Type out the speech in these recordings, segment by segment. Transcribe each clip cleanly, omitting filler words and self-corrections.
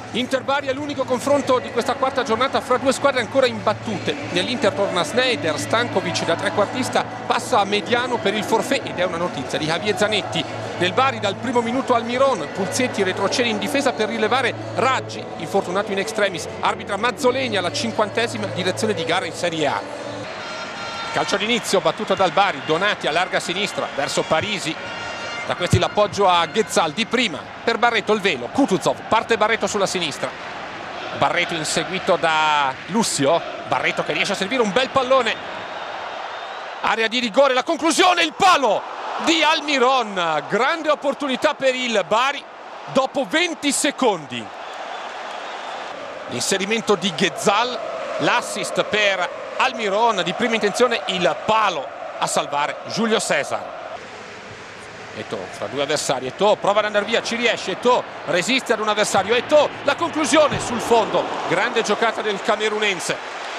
Inter-Bari è l'unico confronto di questa quarta giornata fra due squadre ancora imbattute. Nell'Inter torna Sneijder, Stankovic da trequartista passa a mediano per il forfait ed è una notizia di Javier Zanetti. Nel Bari dal primo minuto Almiron, Pulsetti retrocede in difesa per rilevare Raggi, infortunato in extremis. Arbitra Mazzoleni alla 50ª, direzione di gara in Serie A. Calcio d'inizio battuto dal Bari, Donati allarga a sinistra verso Parisi. Da questi l'appoggio a Ghezzal di prima, per Barreto il velo, Kutuzov, parte Barreto sulla sinistra. Barreto inseguito da Lussio, Barreto che riesce a servire un bel pallone. Area di rigore, la conclusione, il palo di Almiron. Grande opportunità per il Bari dopo 20 secondi. L'inserimento di Ghezzal, l'assist per Almiron, di prima intenzione il palo a salvare Giulio Cesar. Eto'o fra due avversari, Eto'o prova ad andare via, ci riesce, Eto'o resiste ad un avversario, Eto'o la conclusione sul fondo, grande giocata del camerunense.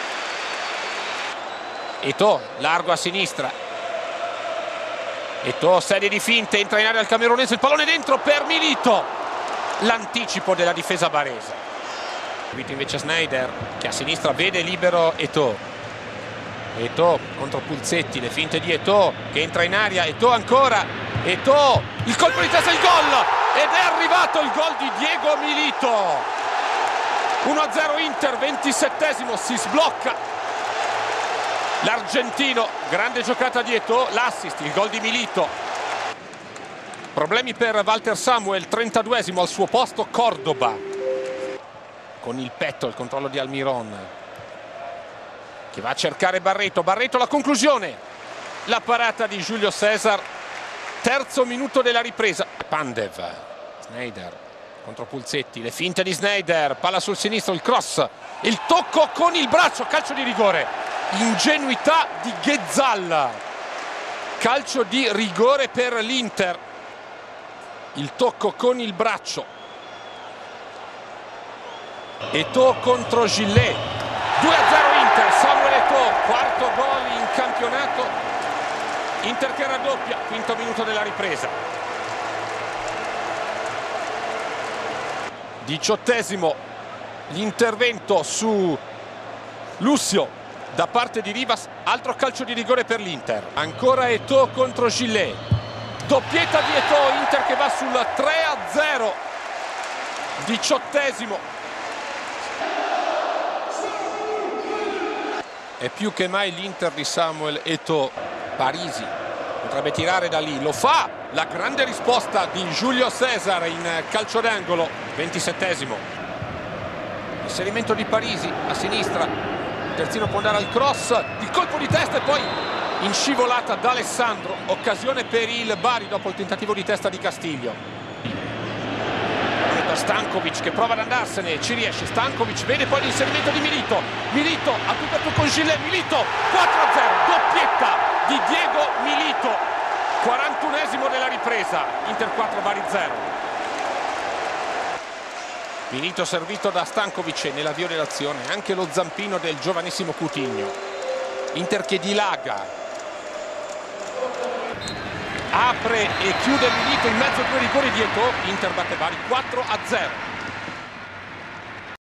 Eto'o largo a sinistra, Eto'o serie di finte, entra in area il camerunense, il pallone dentro per Milito, l'anticipo della difesa barese. Invece Sneijder che a sinistra vede libero Eto'o. Eto'o contro Pulsetti, le finte di Eto'o che entra in aria, Eto'o ancora, Eto'o, il colpo di testa, il gol, ed è arrivato il gol di Diego Milito. 1-0 Inter, 27esimo, si sblocca l'argentino, grande giocata di Eto'o, l'assist, il gol di Milito. Problemi per Walter Samuel, 32esimo, al suo posto Cordoba. Con il petto il controllo di Almiron, che va a cercare Barreto, Barreto la conclusione, la parata di Giulio Cesar. Terzo minuto della ripresa, Pandev, Sneijder contro Pulsetti, le finte di Sneijder, palla sul sinistro, il cross, il tocco con il braccio, calcio di rigore, ingenuità di Ghezzal, calcio di rigore per l'Inter, il tocco con il braccio. Eto'o contro Gillet, 2-0 Inter, Samuel Eto'o, quarto gol in campionato. Inter che raddoppia, quinto minuto della ripresa. 18esimo l'intervento su Lussio da parte di Rivas, altro calcio di rigore per l'Inter. Ancora Eto'o contro Gillet, doppietta di Eto'o, Inter che va sul 3-0. 18esimo. È più che mai l'Inter di Samuel Eto'o. Parisi potrebbe tirare da lì, lo fa, la grande risposta di Giulio Cesar in calcio d'angolo, 27esimo. Inserimento di Parisi a sinistra, il terzino può andare al cross, il colpo di testa e poi in scivolata da Alessandro, occasione per il Bari dopo il tentativo di testa di Castiglio. Per Stankovic che prova ad andarsene, ci riesce, Stankovic vede poi l'inserimento di Milito, Milito a tu per tu con Gillet, Milito 4-0, doppietta di Diego Milito, 41esimo della ripresa, Inter 4 Bari 0. Milito servito da Stankovic e nell'avvio dell'azione anche lo zampino del giovanissimo Coutinho. Inter che dilaga, apre e chiude Milito in mezzo a due rigori di Eto'o, Inter batte Bari 4-0.